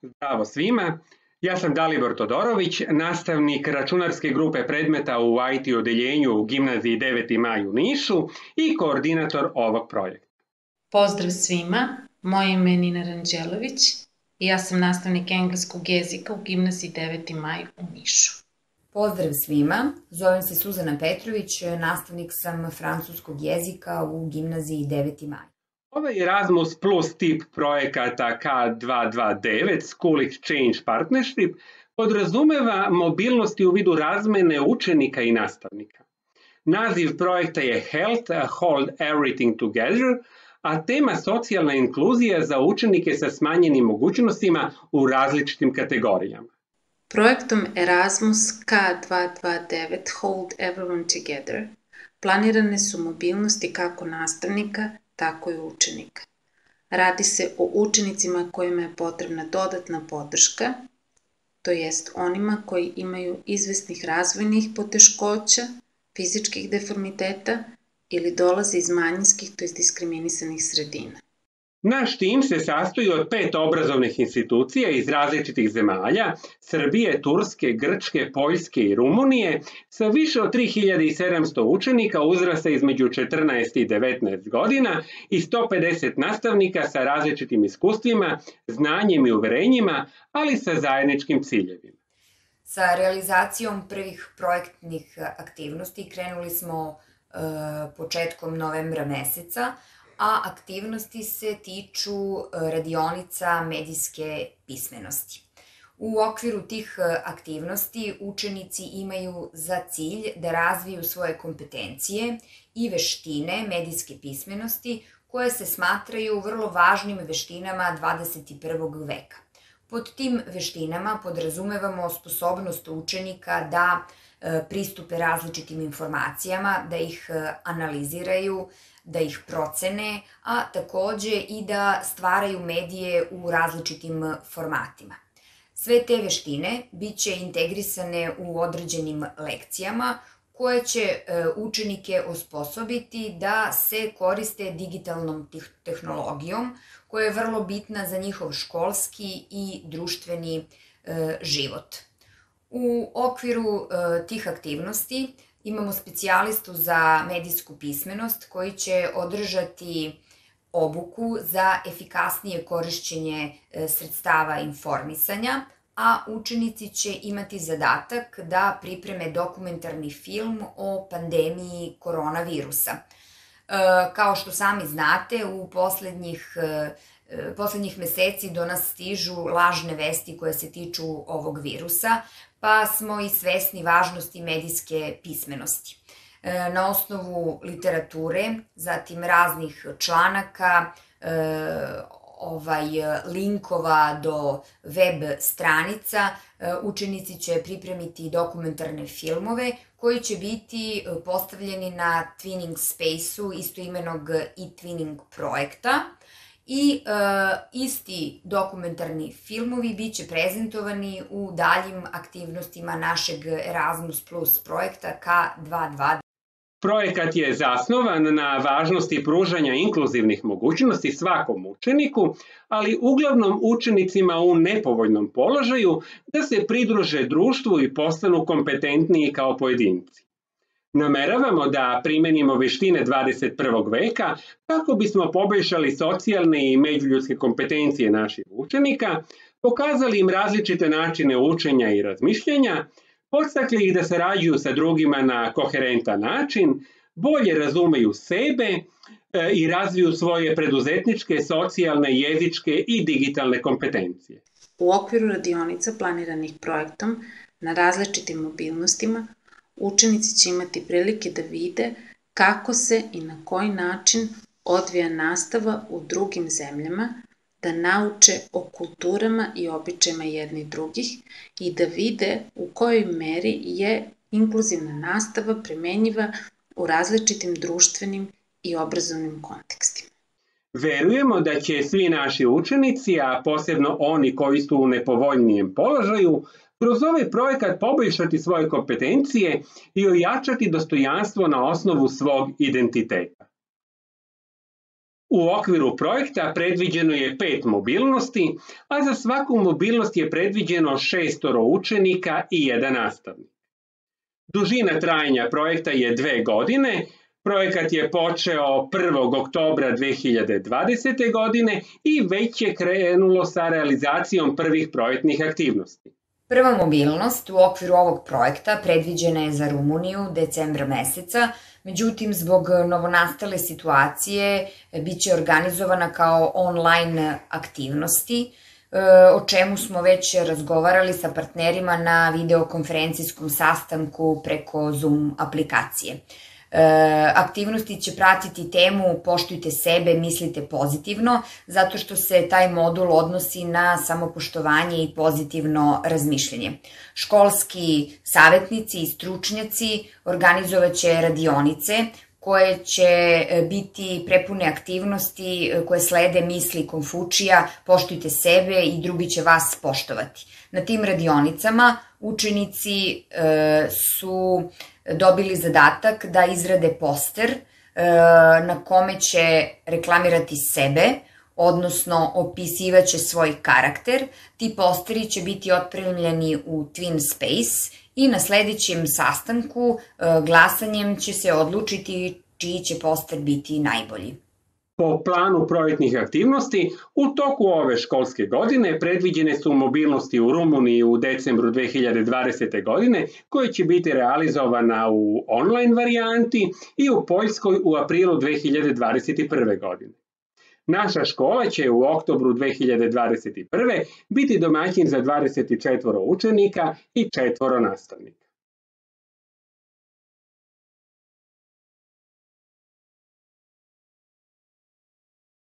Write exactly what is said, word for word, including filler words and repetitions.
Zdravo svima, ja sam Dalibor Todorović, nastavnik računarske grupe predmeta u I T odeljenju u gimnaziji deveti maj u Nišu i koordinator ovog projekta. Pozdrav svima, moje ime je Nina Ranđelović i ja sam nastavnik engleskog jezika u gimnaziji deveti maj u Nišu. Pozdrav svima, zovem se Suzana Petrović, nastavnik sam francuskog jezika u gimnaziji deveti maj. Ovaj Erasmus Plus tip projekata K dvesta dvadeset devet School Exchange Partnership podrazumeva mobilnosti u vidu razmene učenika i nastavnika. Naziv projekta je Health Hold Everything Together, a tema socijalna inkluzija za učenike sa smanjenim mogućnostima u različitim kategorijama. Projektom Erasmus K dvesta dvadeset devet Hold Everyone Together planirane su mobilnosti kako nastavnika, tako i učenika. Radi se o učenicima kojima je potrebna dodatna podrška, to jest onima koji imaju izvesnih razvojnih poteškoća, fizičkih deformiteta ili dolaze iz manjinskih, to jest diskriminisanih sredina. Naš tim se sastoji od pet obrazovnih institucija iz različitih zemalja, Srbije, Turske, Grčke, Poljske i Rumunije, sa više od tri hiljade sedamsto učenika uzrasta između četrnaest i devetnaest godina i sto pedeset nastavnika sa različitim iskustvima, znanjem i uverenjima, ali sa zajedničkim ciljevima. Sa realizacijom prvih projektnih aktivnosti krenuli smo e, početkom novembra meseca, a aktivnosti se tiču radionica medijske pismenosti. U okviru tih aktivnosti učenici imaju za cilj da razviju svoje kompetencije i veštine medijske pismenosti koje se smatraju vrlo važnim veštinama dvadeset prvog veka. Pod tim veštinama podrazumevamo sposobnost učenika da pristupe različitim informacijama, da ih analiziraju, da ih procene, a takođe i da stvaraju medije u različitim formatima. Sve te veštine biće integrisane u određenim lekcijama koje će učenike osposobiti da se koriste digitalnom tehnologijom koja je vrlo bitna za njihov školski i društveni život. U okviru tih aktivnosti imamo specijalistu za medijsku pismenost koji će održati obuku za efikasnije korišćenje sredstava informisanja, a učenici će imati zadatak da pripreme dokumentarni film o pandemiji koronavirusa. Kao što sami znate, u poslednjih Poslednjih meseci do nas stižu lažne vesti koje se tiču ovog virusa, pa smo i svesni važnosti medijske pismenosti. Na osnovu literature, zatim raznih članaka, ovaj, linkova do web stranica, učenici će pripremiti dokumentarne filmove koji će biti postavljeni na Twinning Space-u istoimenog e-twinning projekta. I e, isti dokumentarni filmovi biće prezentovani u daljim aktivnostima našeg Erasmus Plus projekta K dvesta dvadeset. Projekat je zasnovan na važnosti pružanja inkluzivnih mogućnosti svakom učeniku, ali uglavnom učenicima u nepovoljnom položaju da se pridruže društvu i postanu kompetentniji kao pojedinci. Nameravamo da primenimo veštine dvadeset prvog veka kako bismo poboljšali socijalne i međuljudske kompetencije naših učenika, pokazali im različite načine učenja i razmišljanja, podstakli ih da sarađuju sa drugima na koherentan način, bolje razumeju sebe i razviju svoje preduzetničke, socijalne, jezičke i digitalne kompetencije. U okviru radionica planiranih projektom na različitim mobilnostima učenici će imati prilike da vide kako se i na koji način odvija nastava u drugim zemljama, da nauče o kulturama i običajima jednih drugih i da vide u kojoj meri je inkluzivna nastava primenjiva u različitim društvenim i obrazovnim kontekstima. Verujemo da će svi naši učenici, a posebno oni koji su u nepovoljnijem položaju, kroz ovaj projekat poboljšati svoje kompetencije i ojačati dostojanstvo na osnovu svog identiteta. U okviru projekta predviđeno je pet mobilnosti, a za svaku mobilnost je predviđeno šestoro učenika i jedan nastavnik. Dužina trajanja projekta je dve godine. Projekat je počeo prvog oktobra dve hiljade dvadesete. godine i već je krenulo sa realizacijom prvih projektnih aktivnosti. Prva mobilnost u okviru ovog projekta predviđena je za Rumuniju decembra meseca, međutim, zbog novonastale situacije biće organizovana kao online aktivnosti, o čemu smo već razgovarali sa partnerima na videokonferencijskom sastanku preko Zoom aplikacije. Aktivnosti će pratiti temu Poštujte sebe, mislite pozitivno, zato što se taj modul odnosi na samopoštovanje i pozitivno razmišljanje. Školski savetnici i stručnjaci organizovaće radionice koje će biti prepune aktivnosti koje slede misli Konfučija, poštujte sebe i drugi će vas poštovati. Na tim radionicama učenici su dobili zadatak da izrade poster na kome će reklamirati sebe, odnosno opisivaće svoj karakter. Ti posteri će biti otpremljeni u Twin Space i na sledećem sastanku glasanjem će se odlučiti čiji će poster biti najbolji. Po planu projektnih aktivnosti, u toku ove školske godine predviđene su mobilnosti u Rumuniji u decembru dve hiljade dvadesete. godine, koje će biti realizovana u online varijanti, i u Poljskoj u aprilu dve hiljade dvadeset prve. godine. Naša škola će u oktobru dve hiljade dvadeset prve. biti domaćin za dvadeset četvoro učenika i četvoro nastavnika.